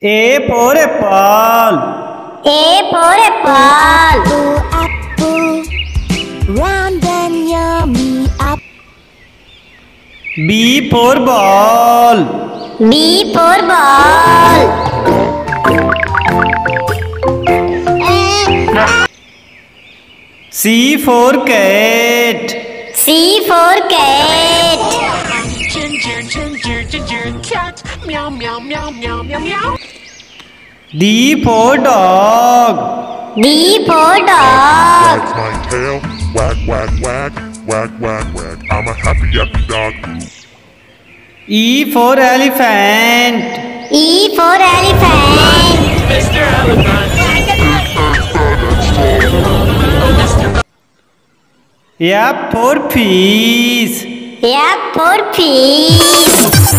A for apple. A for apple. Apple, round and yummy apple. B for ball. B for ball. C for cat. C for cat. Ginger, ginger, ginger, cat. Meow, meow, meow, meow, meow, meow. D for dog. D for dog. Wag my tail, wag, wag, wag, wag, wag, wag. I'm a happy, happy dog. E for elephant. E for elephant. Mr. Elephant. F for fish. F for fish.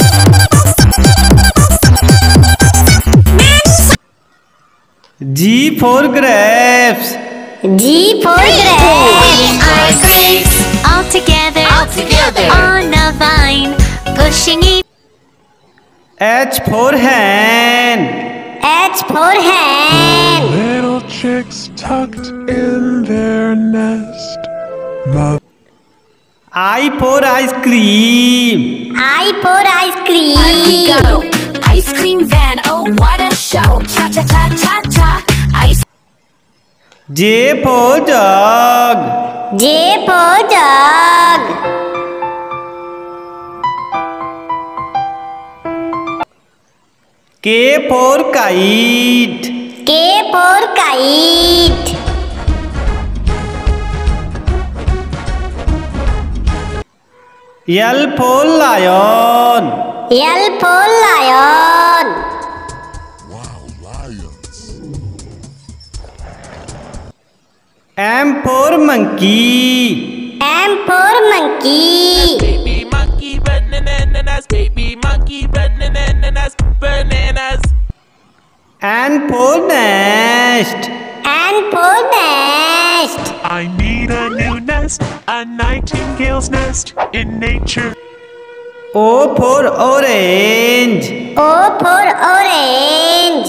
G for grapes. G for grapes. Our grapes all together, on a vine, pushing each. H for hen. H for hen. Little chicks tucked in their nest. I for ice cream. I for ice We cream. go, ice cream van, oh what a show! Cha cha cha cha cha, ice. J for jug. J for jug. K for kite. K for kite. L for lion. L for lion. Wow, lions. M for monkey. M for monkey. Baby monkey, bananas. Baby monkey, bananas. Bananas. N for nest. N for nest. I need a new nest, a nightingale's nest in nature. O for orange. O for orange.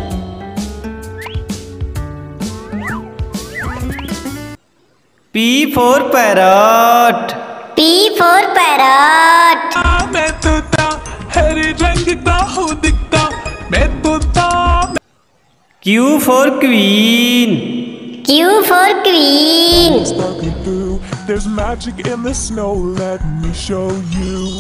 P for parrot. P for parrot. मैं तोता हरे रंग का हूँ दिखता मैं तोता Q for queen. Q for queen. Looking through, there's magic in the snow. Let me show you.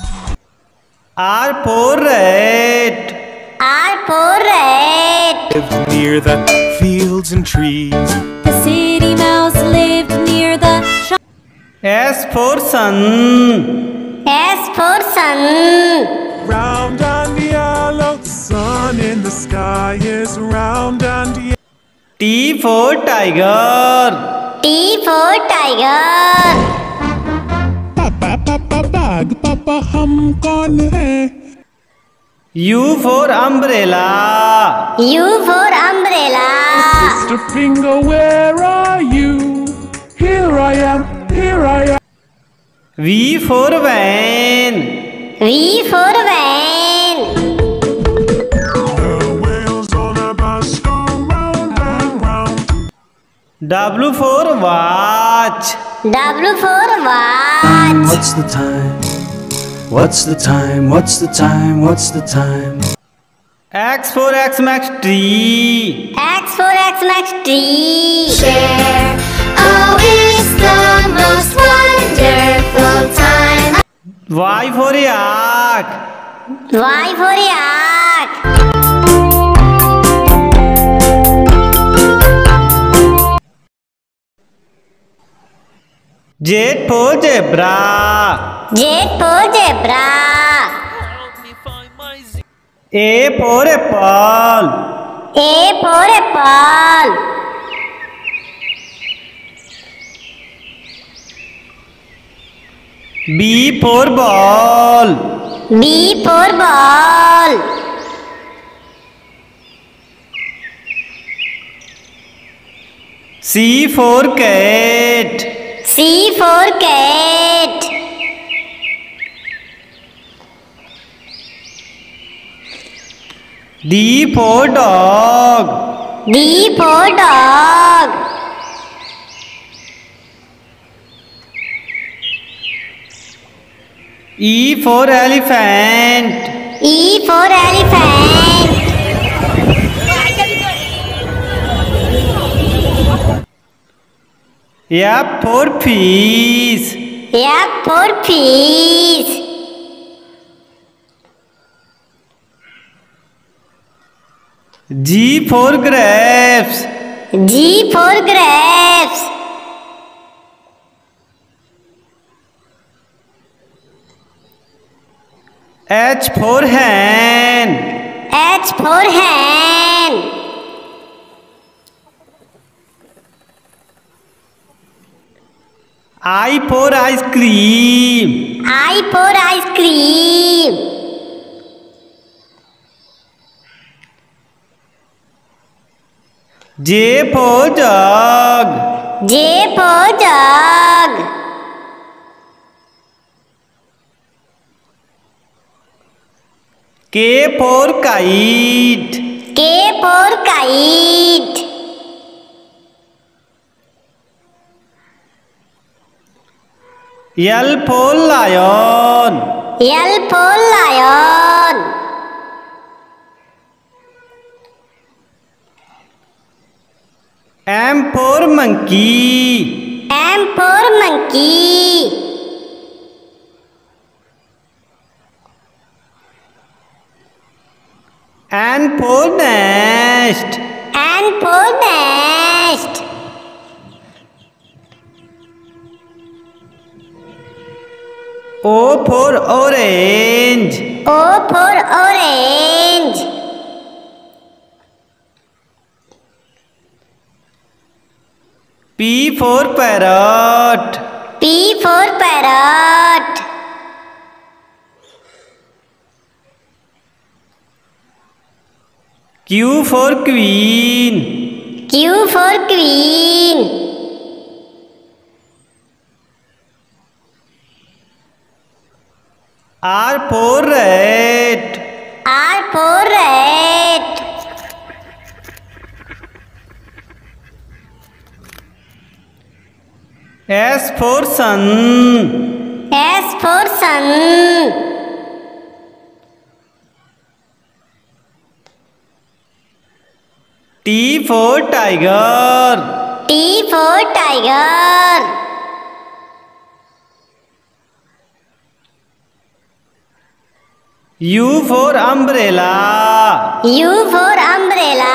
R for rat. R for rat. Lived near the fields and trees. The city mouse lived near the shop. S for sun. S for sun. Round and yellow, sun in the sky is round and yellow. T for tiger. T for tiger. Papa, papa, bag, papa, hum kaun hai? U for umbrella. U for umbrella. Mr. Finger, where are you? Here I am, here I am. V for van. V for van. The wheels on a bus go round and round. W for watch. W for watch. What's the time? What's the time? What's the time? What's the time? X for Xmas tree. X for Xmas tree. Share, oh it's the most wonderful time. Y for yak. Y for yak. Z for zebra. Z for zebra. A for apple. A for apple. B for ball. B for ball. C for cat. C for cat. D for dog. D for dog. E for elephant. E for elephant. F for fish. F for fish. G for grapes. G for grapes. H for hen. H for hen. I for ice cream. I for ice cream. J for jug. J for jug. K for kite. K for kite. L for lion. L for lion. M for monkey. M for monkey. N for nest. N for nest. O for orange. O for orange. P for parrot. P for parrot. Q for queen. Q for queen. R for rat. R for rat. S for sun. S for sun. T for tiger. T for tiger. U for umbrella. U for umbrella.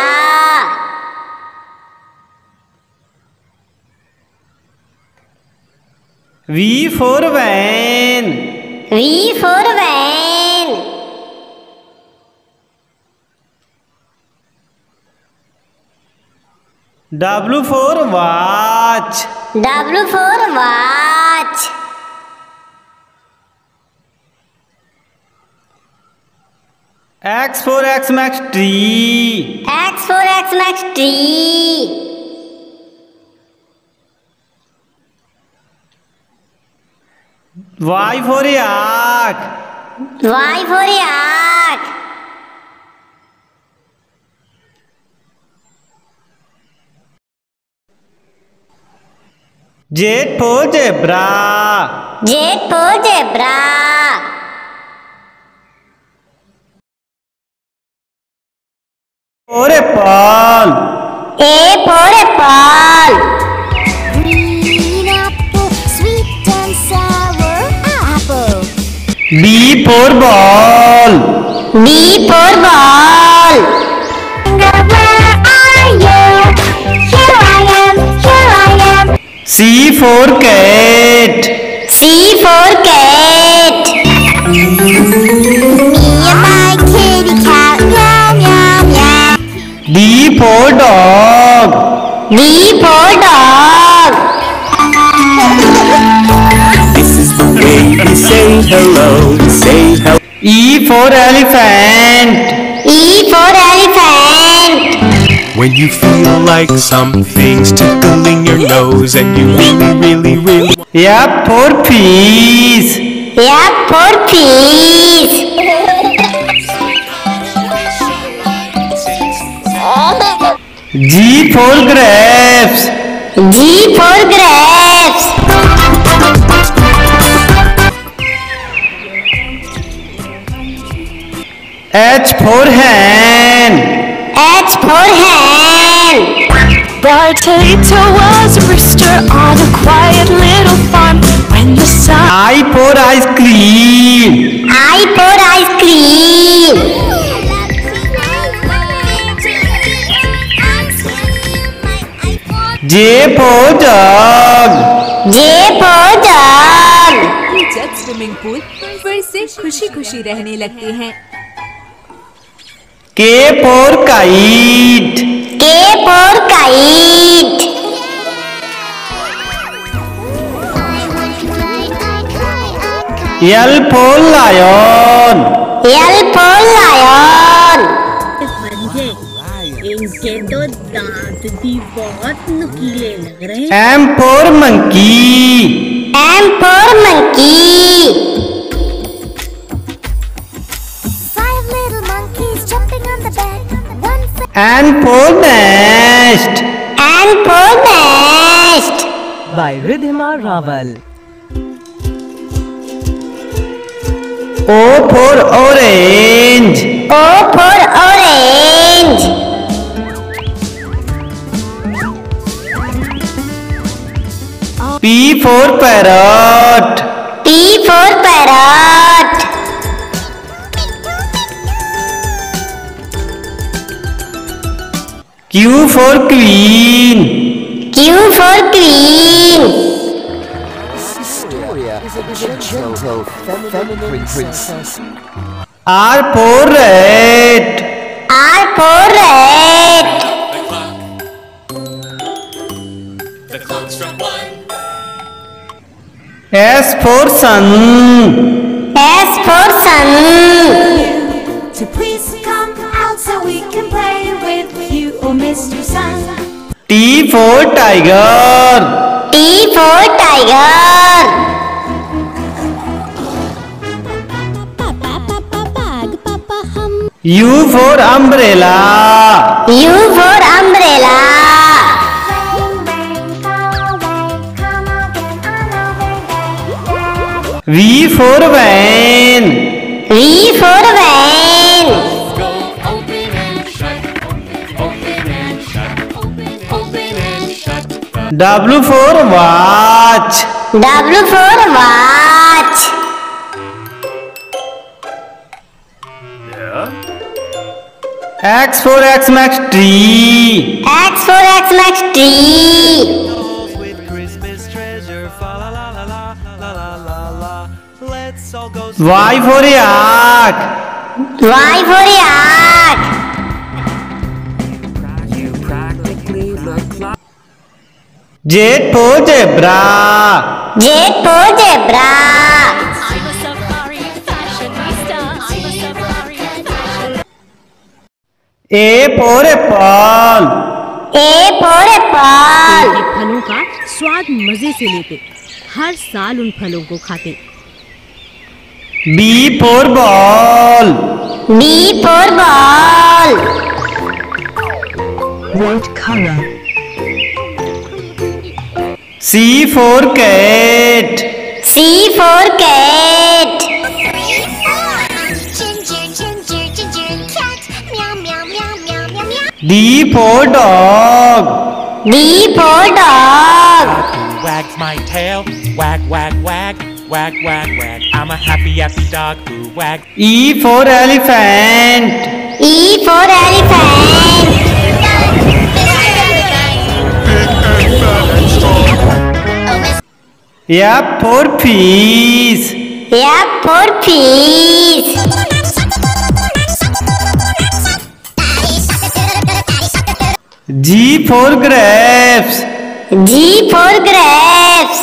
V for van. V for van. W for watch. W for watch. X for Xmas tree. X for Xmas tree. Y for yak. Y for yak. Z for zebra. Z for zebra. For apple. A for apple. Green apple, sweet and sour apple. B for ball. B for ball. Where are you? Here I am. C for cat. C for cat. Me and my kitty cat, meow meow meow. D for dog. D for dog. This is the way we say hello, say hello. E for elephant. E for elephant. When you feel like something's tickling your nose and you really F for fish. F for fish. G for grapes. G for grapes. H for hen. H for hen. Potato was a rooster on a quiet little farm. When the sun I for ice cream. I for ice cream. J for jug. J for jug. जब swimming pool फिर से खुशी खुशी रहने लगते हैं। K for kite. K for kite. L for lion. L for lion. इनके तो दांत भी बहुत नुकीले लग रहे हैं। M for monkey. M for monkey. Five little monkeys jumping on the bed. One N for nest. N for nest. By Ridhima Raval. O for orange. O for orange. P for parrot. P for parrot. Q for queen. Q for queen. R for rat. R for rat. S for sun. S for sun. So please come out so we can play with you, oh Mr. Sun. T for tiger. T for tiger. U for umbrella. U for umbrella. V for van. V for van. W for watch. W for watch. X for Xmas tree. X for Xmas tree. Y for yak. Y for yak. Z for zebra. Z for zebra. I'm a safari fashionista. I'm a safari fashion. A for apple. A for apple. के फलों का स्वाद मजे से लेते, हर साल उन फलों को खाते। B for ball. B for ball. What color? C for cat. C for cat. Ginger, ginger, ginger, cat. Meow, meow, meow, meow, meow, meow. D for dog. D for dog. Wags my tail, wag, wag, wag, wag, wag, wag. I'm a happy, happy dog who wags. E for elephant. E for elephant. F for fish. F for fish. G for grapes. G for grapes.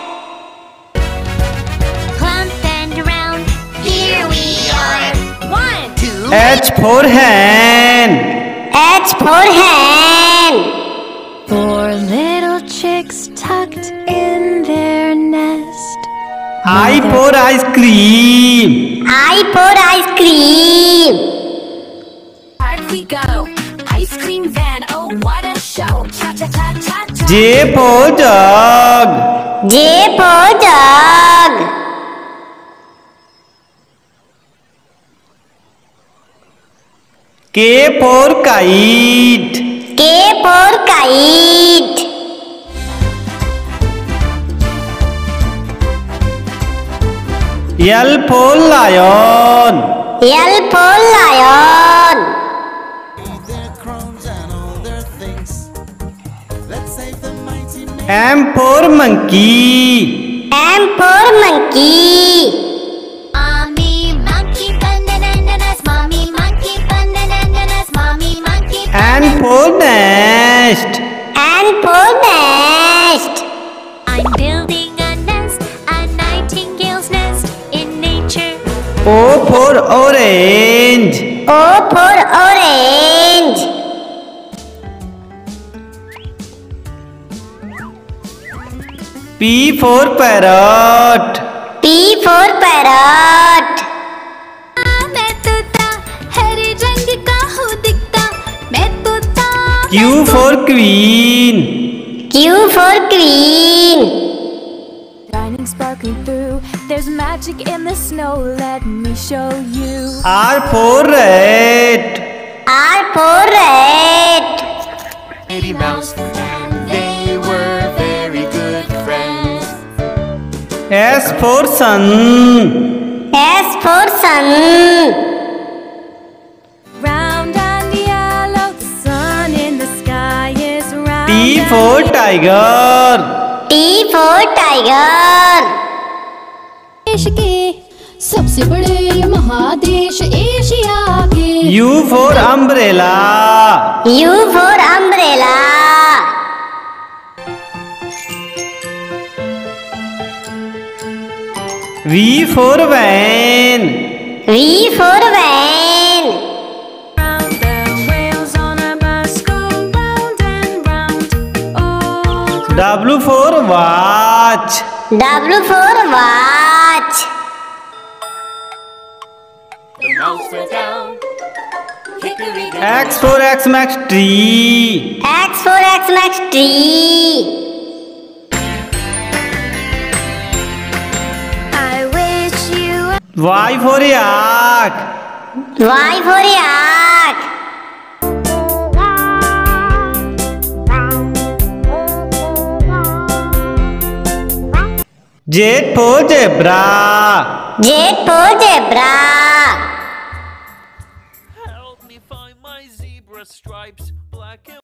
Plump and round, here we are. 1, 2, H for hen. H for hen. 4 little chicks tucked in their nest. I for ice cream. I for ice cream. Hard we go, ice cream van, oh what a show. Cha-cha-cha-cha-cha. J for jug. J for jug. K for kite. K for kite. L for lion. L for lion. M for monkey. M for monkey. Mommy monkey bananas, mommy monkey bananas, mommy monkey. N for nest. N for nest. I'm building a nest, a nightingale's nest in nature. O for orange. O for orange. P for parrot. P for parrot. मैं तोता हरे रंग का हूँ दिखता, मैं तोता. Q for queen. Q for queen. Shining sparkling through, there's magic in the snow, let me show you. R for rat. R for rat. Mickey Mouse and they were very good friends. S for sun. S for sun. Round and yellow, the sun in the sky is round. T for tiger. T for tiger. देश के सबसे बड़े महादेश Asia के. U for umbrella. U for umbrella. V for van. V for van. Round the wheels on a bus go round and round. Oh, W for watch. W for watch. The mouse went down. Hickory dickory. X for Xmas tree. X for Xmas tree. I wish you. Y for yak. Y for yak. Z for zebra. Z for zebra. Help me find my zebra stripes, black and